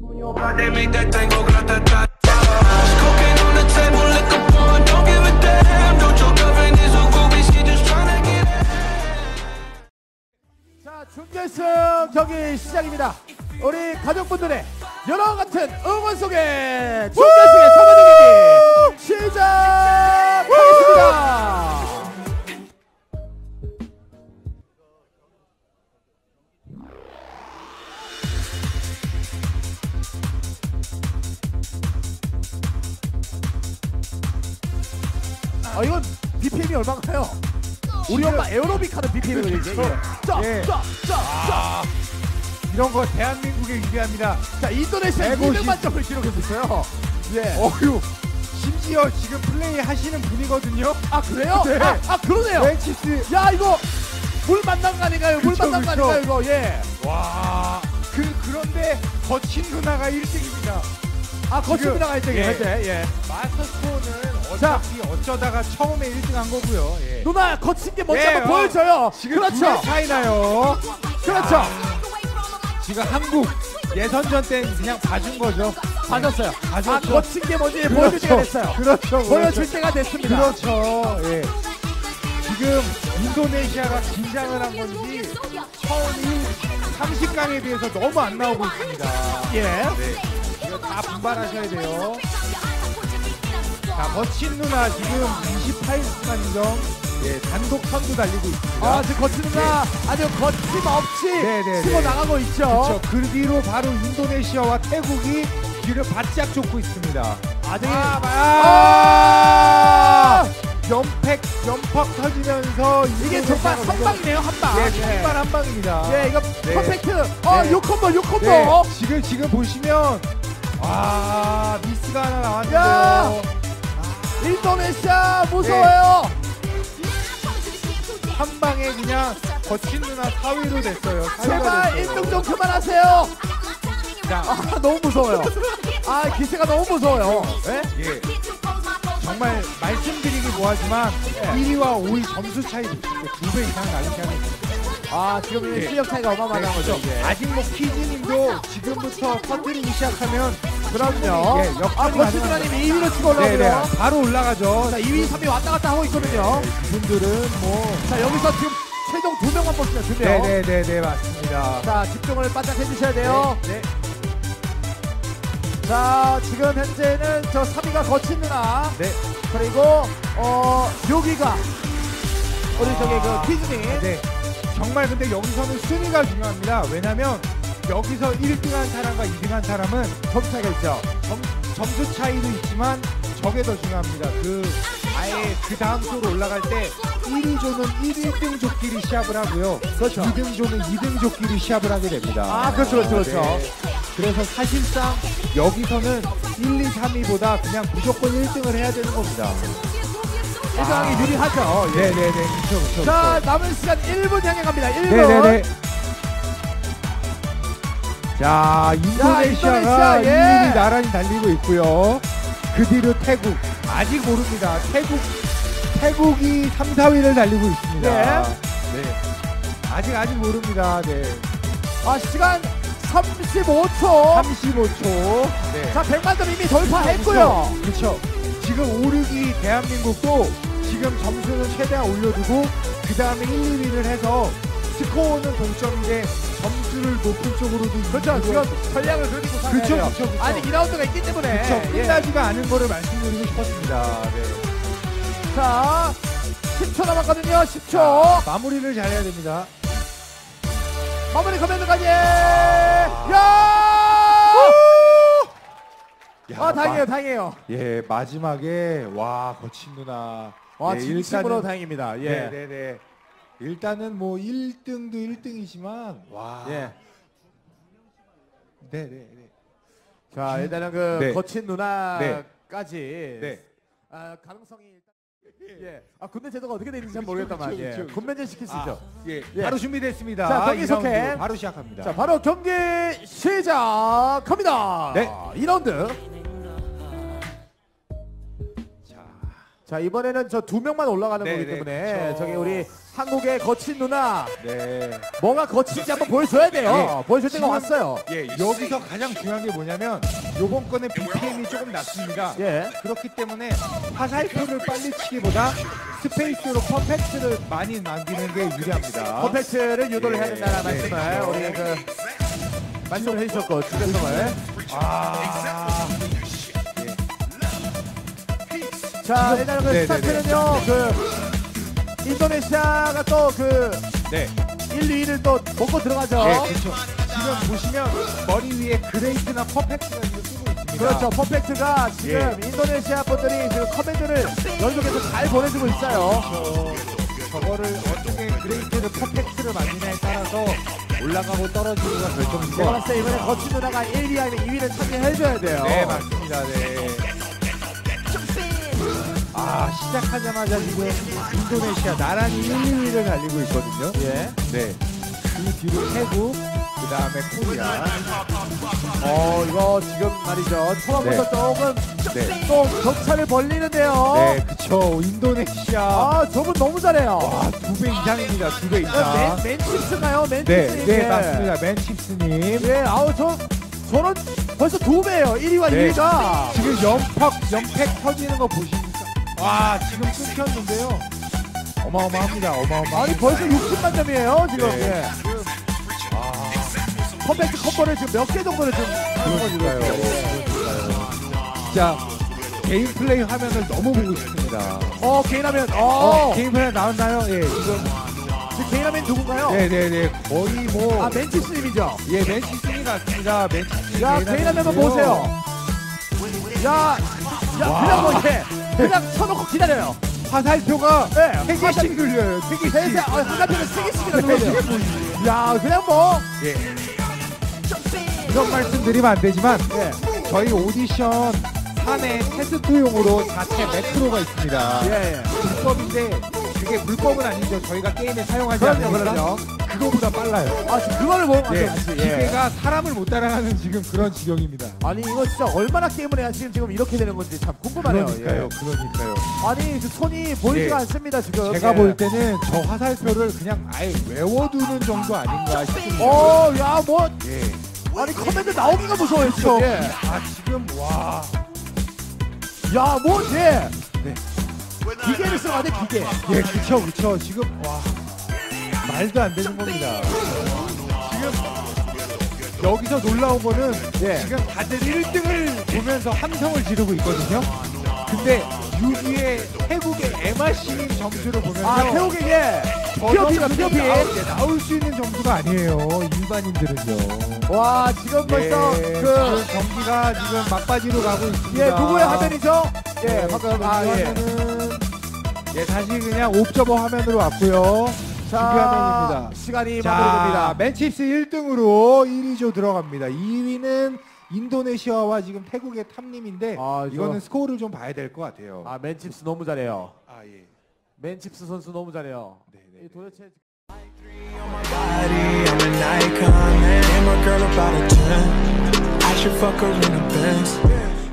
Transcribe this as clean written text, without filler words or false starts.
They make that tango grata-ta. Cocaine on the table, liquor pouring, don't give a damn. Don't your girlfriend is a groupie, she just tryna get it. 자, 준결승 경기 시작입니다. 우리 가족분들의 여러 같은 응원 속에 준결승의 3번 경기 시작하겠습니다. 이건 BPM이 얼마인가요? 우리 엄마 에어로빅 하는 BPM이거든요. 이런 거 대한민국에 유리합니다. 자, 인도네시아 200만 점을 기록했었어요. 예. 어휴, 심지어 지금 플레이 하시는 분이거든요. 아, 그래요? 네. 그러네요. 웬치스. 야, 이거 물 만난 거 아닌가요? 물 그쵸, 만난 거 그쵸. 아닌가요? 이거 예. 와, 그런데 거친 누나가 1등입니다. 아, 거친 누나가 1등이에요. 예. 예. 마스터 스코어는 어차피 어쩌다가 처음에 1등 한 거고요. 예. 누나 거친 게 뭔지 예, 한번 보여줘요. 지금 그렇죠. 차이 나요. 그렇죠. 지금 한국 예선전 때는 그냥 봐준 거죠. 봐줬어요. 봐줬죠. 거친 게 뭔지 보여줄 때가 됐어요. 그렇죠. 보여줄 때가 됐습니다. 그렇죠. 예. 지금 인도네시아가 긴장을 한 건지 처음이 30강에 비해서 너무 안 나오고 있습니다. 예. 네. 이거 다 분발하셔야 돼요. 자, 거친 누나 지금 28강점 예, 단독 선두 달리고 있습니다. 지금 거친 누나 아주 거침없이 네네네. 치고 나가고 있죠. 그렇죠. 그 뒤로 바로 인도네시아와 태국이 뒤를 바짝 쫓고 있습니다. 아직 연팍 터지면서 이게 정말 한 방이네요, 한 방. 예, 정말 한 방입니다. 예, 이거 네. 퍼펙트. 네. 요 콤보. 네, 지금 보시면 미스가 하나 나왔는데요. 인도네시아 무서워요. 한 방에 그냥 거친 누나 4위로 됐어요. 제발 1등 좀 그만하세요. 자, 너무 무서워요. 기세가 너무 무서워요. 예? 예. 정말 말씀드리기 뭐하지만 1위와 5위 점수 차이도 2배 이상 나게 하는 지금 이 실력 차이가 어마어마한 거죠. 이게. 아직 뭐 키즈님도 지금부터 터뜨리기 시작하면 그럼요. 예, 역전이 거친 누나님 2위로 치고 올라오고요. 네네, 바로 올라가죠. 자, 2위, 3위 왔다 갔다 하고 있거든요. 이분들은 뭐 자, 여기서 지금 최종 2명만 뽑습니다. 2명. 네네네네 맞습니다. 자, 집중을 바짝 해주셔야 돼요. 네. 자, 지금 현재는 저 3위가 거친 누나. 네. 그리고 6위가 우리 저기 그 퀴즈님. 네. 정말 근데 여기서는 순위가 중요합니다. 왜냐면 여기서 1등한 사람과 2등한 사람은 점수 차이가 있죠. 점수 차이도 있지만 저게 더 중요합니다. 아예 그 다음 조로 올라갈 때 1위 조는 1등 조끼리 시합을 하고요. 그렇죠. 2등 조는 2등 조끼리 시합을 하게 됩니다. 그렇죠. 네. 그래서 사실상 여기서는 1, 2, 3위보다 그냥 무조건 1등을 해야 되는 겁니다. 1등이 유리하죠. 예. 네네네. 그렇죠. 자, 남은 시간 1분 향해 갑니다. 1분. 네네네. 자, 인도네시아가 인도네시아, 2위를 나란히 달리고 있고요. 그 뒤로 태국. 아직 모릅니다. 태국이 3, 4위를 달리고 있습니다. 네. 아직 모릅니다. 네. 시간 35초. 35초. 네. 자, 100만 점 이미 돌파했고요. 그렇죠. 지금 5, 6위 대한민국도 지금 점수는 최대한 올려두고 그 다음에 1, 2위를 해서 스코어는 동점인데 점수를 높은 쪽으로도 그렇죠. 지금 전략을 그리고 가야 돼요. 그렇죠. 아직 2라운드가 있기 때문에. 그렇죠. 끝나지가 않은 거를 말씀드리고 싶었습니다. 네. 자, 10초 남았거든요. 10초. 마무리를 잘해야 됩니다. 마무리 커맨드까지. 다행이에요. 예, 마지막에 거친 누나. 진심으로 다행입니다. 예. 네네네. 일단은 뭐 1등도 1등이지만 예. 네네. 자, 일단은 네. 거친 누나까지 네. 가능성이 예. 군대 제도가 어떻게 되는지 잘 모르겠다만 그렇죠. 군면제 시킬 수 있죠. 예. 예. 바로 준비됐습니다. 자, 경기 속해. 2라운드 바로 시작합니다. 자, 바로 경기 시작합니다. 네. 2라운드. 자, 자 이번에는 저 2명만 올라가는 네, 거기 네, 때문에 그쵸. 저기 우리 한국의 거친 누나 네. 뭐가 거친지 한번 보여줘야 돼요. 보여줄 때가 지금- 왔어요. 예, 여기서 가장 중요한 게 뭐냐면 요번 거는 BPM이 조금 낮습니다. 예. 그렇기 때문에 화살표를 빨리 치기보다 스페이스로 퍼펙트를 많이 남기는 게 유리합니다. 퍼펙트를 유도를 해야 된다는 네, 말씀을 그렇죠. 우리 그 말씀을 해주셨고 주변성을 자 일단은 그 네네네. 스타트는요 그 인도네시아가 또 그 네. 1, 2위를 또 먹고 들어가죠. 네, 그렇죠. 지금 보시면 머리 위에 그레이트나 퍼펙트가 지금 쓰고 있습니다. 그렇죠. 퍼펙트가 지금 예. 인도네시아 분들이 지금 커맨드를 연속해서 잘 보내주고 있어요. 저거를 어떻게 그레이트를 퍼펙트를 만드냐에 따라서 올라가고 떨어지기가 결정이고. 제가 봤을 때 이번에 거친 누나가 1위 아니면 2위를 차지해줘야 돼요. 네, 맞습니다. 네. 시작하자마자 지금 인도네시아 나란히 1, 2위를 달리고 있거든요. 예. 네. 그 뒤로 태국, 그 다음에 코리아. 이거 지금 말이죠. 처음부터 네. 조금 네. 또 격차를 벌리는데요. 네, 그쵸. 인도네시아. 아, 저분 너무 잘해요. 와, 2배 이상입니다. 2배 이상. 맨칩스인가요? 네, 맨칩스. 네, 맞습니다. 맨칩스님. 예, 저는 벌써 2배예요. 1위와 네. 2위가. 지금 연팩 터지는 거 보십니까? 와, 지금 끊겼는데요. 어마어마합니다. 어마어마합니다. 아니, 벌써 60만점이에요, 지금. 네. 예. 퍼펙트 컴보를 지금 몇 개 정도를 지금 하는 거지, 진짜 개인 플레이 화면을 너무 보고 싶습니다. 개인하면, 개인 플레이 나왔나요? 예, 지금. 지금 개인하면 누군가요? 네네네. 거의 뭐. 맨칩스님이죠. 예, 맨시즌이 같습니다. 맨시즌. 야, 개인하면 보세요. 야, 그냥 뭐, 그냥 쳐놓고 기다려요. 화살표가 네, 3개씩 눌려요. 3개씩. 한가편은 3개씩이나 눌러요. 야, 그냥 뭐. 예. 이런 말씀드리면 안 되지만 예. 저희 오디션 산에 테스트용으로 자체 매크로가 있습니다. 예. 불법인데 그게 불법은 아니죠. 저희가 게임에 사용하지 그럼요, 않으니까 그럼요. 그거보다 빨라요. 지금 그거를 보면 예, 같이. 기계가 사람을 못 따라가는 지금 그런 지경입니다. 아니, 이거 진짜 얼마나 게임을 해야 지금 이렇게 되는 건지 참 궁금하네요. 그러니까요. 아니, 그 손이 보이지가 예. 않습니다, 지금. 제가 예. 볼 때는 저 화살표를 그냥 아예 외워두는 정도 아닌가 싶습니다. 야, 뭐. 예. 아니, 커맨드 나오기가 무서워요, 그렇죠. 지금. 예. 지금 와. 야, 뭐, 예. 네. 기계를 써야 돼, 기계. 예, 그쵸. 지금 와 말도 안 되는 겁니다. 지금 여기서 놀라운 거는 예. 지금 다들 1등을 보면서 함성을 지르고 있거든요. 근데 6위에 태국의 MRC님 점수를 보면서 태국의 예. 저 피어피가 점수는 피어피. 나올 수 있는 점수가 아니에요. 일반인들은요. 와, 지금 벌써 지금 경기가 지금 막바지로 가고 있습니다. 예, 누구의 화면이죠? 예, 네, 방금 지금 예. 화면은 다시 그냥 옵저버 화면으로 왔고요. 준비 화면입니다. 시간이 자, 마무리됩니다. 맨칩스 1등으로 1위조 들어갑니다. 2위는 인도네시아와 지금 태국의 탑님인데 이거는 스코어를 좀 봐야 될 것 같아요. 맨칩스 너무 잘해요. 예. 맨칩스 선수 너무 잘해요. 네. 이 도대체 Body, I'm an icon, man. And my girl about a 10. I should fuck her in a Benz.